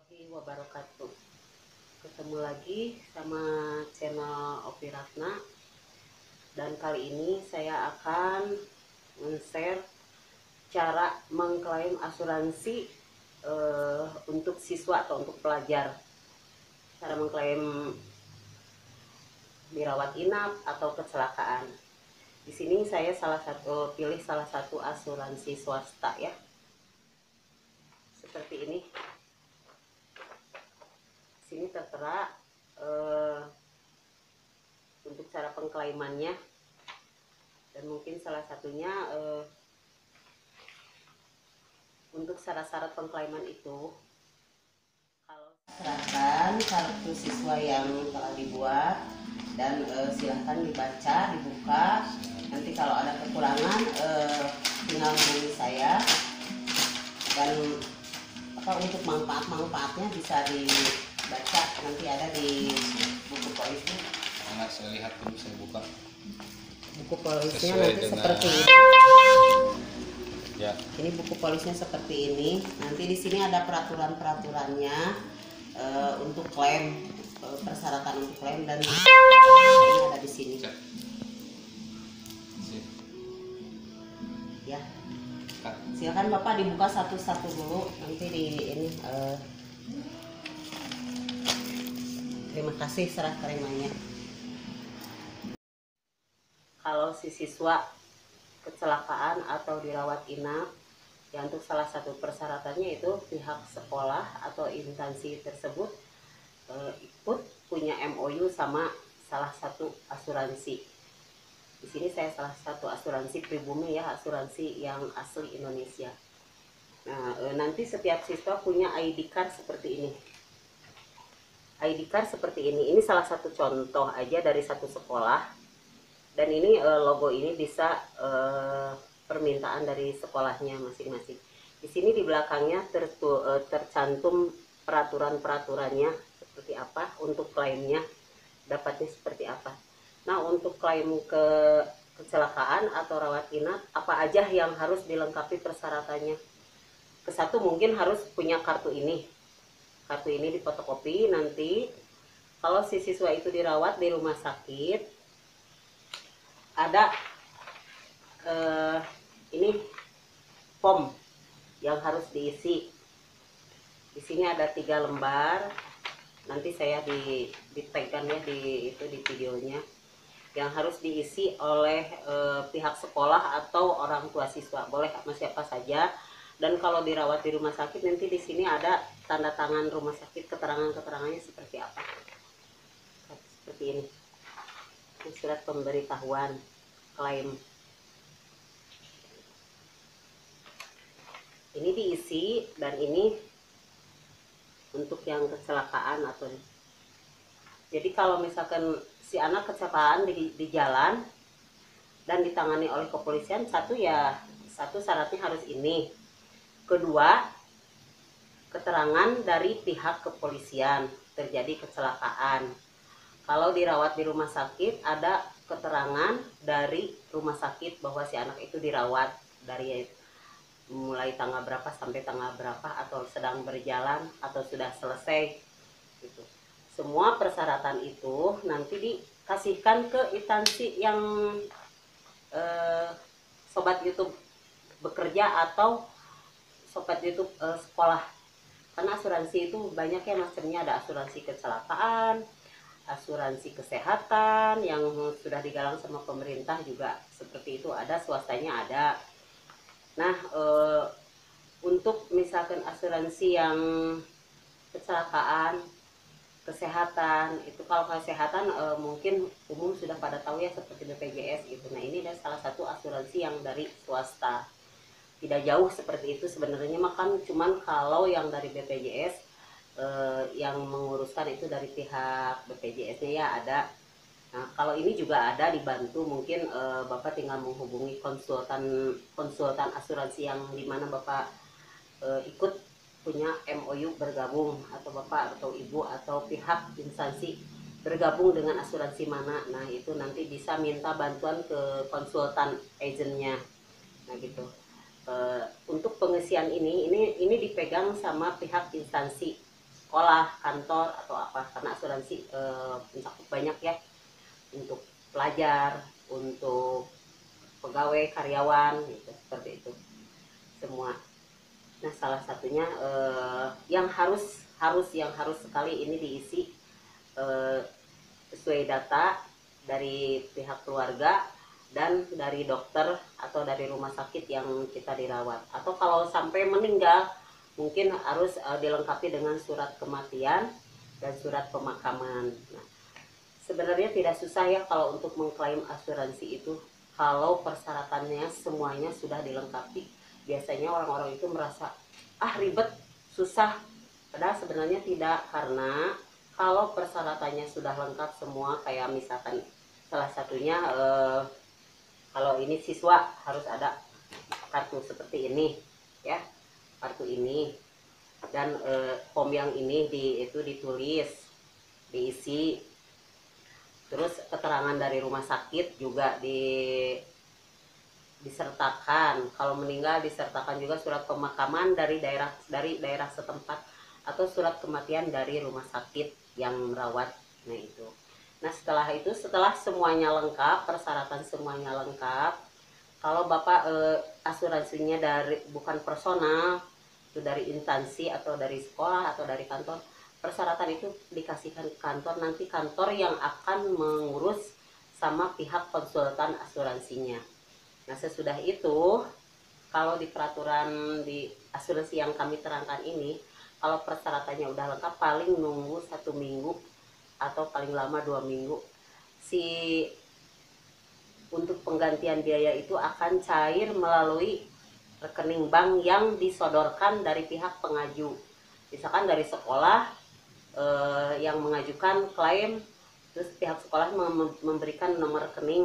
Warahmatullahi wabarakatuh. Ketemu lagi sama channel Opi Ratna, dan kali ini saya akan men-share cara mengklaim asuransi untuk siswa atau untuk pelajar. Cara mengklaim dirawat inap atau kecelakaan. Di sini saya pilih salah satu asuransi swasta ya. Seperti ini. Sini tertera untuk cara pengklaimannya, dan mungkin salah satunya untuk syarat-syarat pengklaiman itu, kalau serahkan kartu siswa yang telah dibuat, dan silahkan dibaca, dibuka. Nanti kalau ada kekurangan tinggal hubungi saya, dan untuk manfaatnya bisa dibaca, nanti ada di buku polisnya. Nah, saya lihat dulu, saya buka Buku polisnya sesuai nanti dengan seperti ini. Ya, Ini buku polisnya seperti ini. Nanti di sini ada peraturan-peraturannya untuk klaim, persyaratan untuk klaim, dan ini ada di sini. sip. Ya, Kak, silakan Bapak dibuka satu-satu dulu. Nanti di ini. Terima kasih serah terimanya. Kalau si siswa kecelakaan atau dirawat inap, ya untuk salah satu persyaratannya itu pihak sekolah atau instansi tersebut ikut punya MOU sama salah satu asuransi. Di sini saya salah satu asuransi pribumi ya, asuransi yang asli Indonesia. Nah, nanti setiap siswa punya ID card seperti ini. ID card seperti ini. Ini salah satu contoh aja dari satu sekolah. Dan ini logo ini bisa permintaan dari sekolahnya masing-masing. Di sini di belakangnya tercantum peraturan-peraturannya seperti apa, untuk klaimnya dapatnya seperti apa. Nah, untuk klaim kecelakaan atau rawat inap, apa aja yang harus dilengkapi persyaratannya? Kesatu mungkin harus punya kartu ini. Kartu ini difotokopi. Nanti kalau si siswa itu dirawat di rumah sakit, ada ini form yang harus diisi. Di sini ada 3 lembar. Nanti saya ditagkan ya di videonya, yang harus diisi oleh pihak sekolah atau orang tua siswa. Boleh sama siapa saja. Dan kalau dirawat di rumah sakit, nanti di sini ada tanda tangan rumah sakit, keterangannya seperti apa. Seperti ini. Surat pemberitahuan klaim. Ini diisi, dan ini untuk yang kecelakaan atau. Jadi kalau misalkan si anak kecelakaan di jalan dan ditangani oleh kepolisian, satu syaratnya harus ini. Kedua, keterangan dari pihak kepolisian terjadi kecelakaan. Kalau dirawat di rumah sakit, ada keterangan dari rumah sakit bahwa si anak itu dirawat dari mulai tanggal berapa sampai tanggal berapa, atau sedang berjalan atau sudah selesai gitu. Semua persyaratan itu nanti dikasihkan ke instansi yang sobat YouTube bekerja atau sobat YouTube sekolah. Karena asuransi itu banyak ya macamnya, ada asuransi kecelakaan, asuransi kesehatan yang sudah digalang sama pemerintah juga seperti itu, ada swastanya ada. Nah, untuk misalkan asuransi yang kecelakaan, kesehatan itu, kalau kesehatan mungkin umum sudah pada tahu ya, seperti BPJS gitu. Nah, ini adalah salah satu asuransi yang dari swasta. Tidak jauh seperti itu sebenarnya, makan cuman kalau yang dari BPJS yang menguruskan itu dari pihak BPJS-nya ya ada. Nah, kalau ini juga ada dibantu, mungkin Bapak tinggal menghubungi konsultan asuransi yang dimana Bapak ikut punya MOU bergabung, atau Bapak atau Ibu atau pihak instansi bergabung dengan asuransi mana. Nah, itu nanti bisa minta bantuan ke konsultan agentnya. Nah, gitu. Untuk pengisian ini dipegang sama pihak instansi. sekolah, kantor atau apa, karena asuransi mencakup banyak ya, untuk pelajar, untuk pegawai, karyawan gitu, seperti itu semua. Nah, salah satunya yang harus sekali ini diisi sesuai data dari pihak keluarga dan dari dokter atau dari rumah sakit yang kita dirawat. Atau kalau sampai meninggal, mungkin harus dilengkapi dengan surat kematian dan surat pemakaman. Nah, sebenarnya tidak susah ya kalau untuk mengklaim asuransi itu, kalau persyaratannya semuanya sudah dilengkapi. Biasanya orang-orang itu merasa ribet, susah, padahal sebenarnya tidak, karena kalau persyaratannya sudah lengkap semua, kayak misalkan salah satunya kalau ini siswa harus ada kartu seperti ini ya, kartu ini, dan form yang ini itu ditulis, diisi, terus keterangan dari rumah sakit juga disertakan. Kalau meninggal disertakan juga surat pemakaman dari daerah setempat atau surat kematian dari rumah sakit yang merawat. Nah itu. Nah setelah semuanya lengkap, persyaratan semuanya lengkap, kalau Bapak asuransinya dari bukan personal, itu dari instansi atau dari sekolah atau dari kantor, persyaratan itu dikasihkan ke kantor, nanti kantor yang akan mengurus sama pihak konsultan asuransinya. Nah sesudah itu, kalau di peraturan di asuransi yang kami terangkan ini, kalau persyaratannya udah lengkap, paling nunggu 1 minggu atau paling lama 2 minggu, untuk penggantian biaya itu akan cair melalui rekening bank yang disodorkan dari pihak pengaju. Misalkan dari sekolah yang mengajukan klaim, terus pihak sekolah memberikan nomor rekening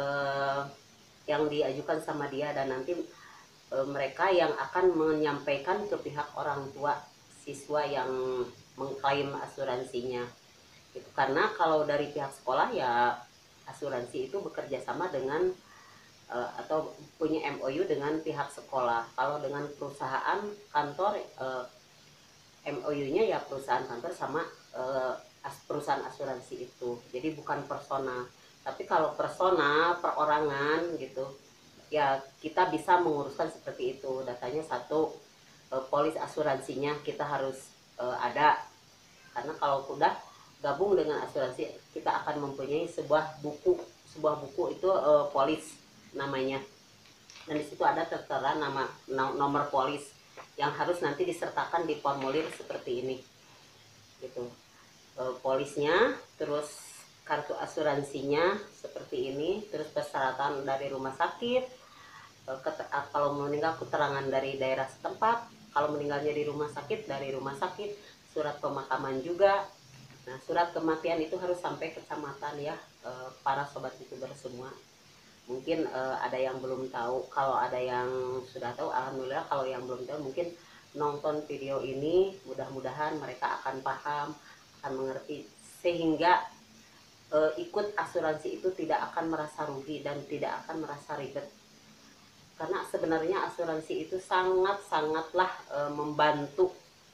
yang diajukan sama dia, dan nanti mereka yang akan menyampaikan ke pihak orang tua siswa yang mengklaim asuransinya. Itu karena kalau dari pihak sekolah ya asuransi itu bekerja sama dengan atau punya MOU dengan pihak sekolah. Kalau dengan perusahaan kantor, MOU-nya ya perusahaan kantor sama perusahaan asuransi itu. Jadi bukan personal. Tapi kalau personal, perorangan gitu, ya kita bisa menguruskan seperti itu. Datanya satu, polis asuransinya kita harus ada. Karena kalau udah gabung dengan asuransi, kita akan mempunyai sebuah buku itu polis namanya. Dan disitu ada tertera nomor polis yang harus nanti disertakan di formulir seperti ini. Gitu. Polisnya, terus kartu asuransinya seperti ini, terus persyaratan dari rumah sakit, kalau meninggal keterangan dari daerah setempat, kalau meninggalnya di rumah sakit, dari rumah sakit, surat pemakaman juga. Nah surat kematian itu harus sampai kecamatan ya, para sobat youtuber semua. Mungkin ada yang belum tahu, kalau ada yang sudah tahu alhamdulillah, kalau yang belum tahu mungkin nonton video ini, mudah-mudahan mereka akan paham, akan mengerti, sehingga ikut asuransi itu tidak akan merasa rugi dan tidak akan merasa ribet. Karena sebenarnya asuransi itu sangatlah membantu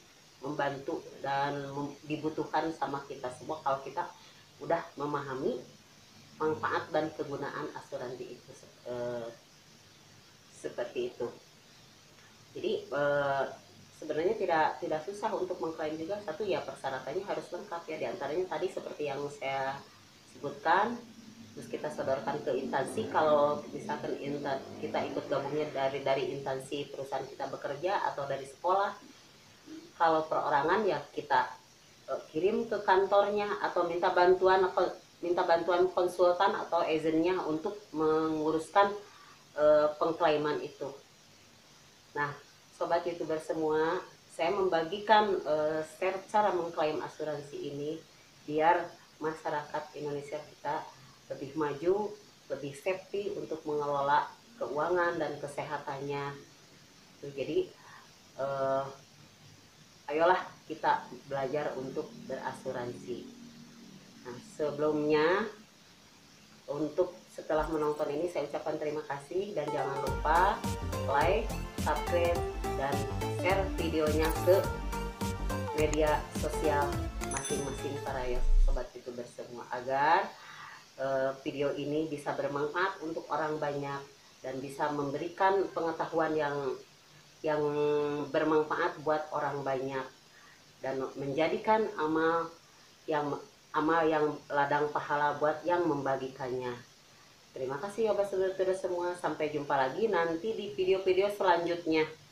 dan dibutuhkan sama kita semua kalau kita udah memahami manfaat dan kegunaan asuransi itu seperti itu. Jadi sebenarnya tidak susah untuk mengklaim juga. Satu ya persyaratannya harus lengkap ya, diantaranya tadi seperti yang saya sebutkan, terus kita sodorkan ke instansi. Kalau misalkan kita ikut gabungnya dari instansi perusahaan kita bekerja atau dari sekolah. Kalau perorangan ya kita kirim ke kantornya atau minta bantuan konsultan atau agentnya untuk menguruskan pengklaiman itu. Nah sobat youtuber semua, saya membagikan share cara mengklaim asuransi ini biar masyarakat Indonesia kita lebih maju, lebih safety untuk mengelola keuangan dan kesehatannya. Jadi ayolah kita belajar untuk berasuransi. Nah sebelumnya, untuk setelah menonton ini saya ucapkan terima kasih, dan jangan lupa like, subscribe, dan share videonya ke media sosial masing-masing para ya sobat youtuber semua, agar video ini bisa bermanfaat untuk orang banyak dan bisa memberikan pengetahuan yang bermanfaat buat orang banyak dan menjadikan amal yang ladang pahala buat yang membagikannya. Terima kasih ya saudara semua, sampai jumpa lagi nanti di video-video selanjutnya.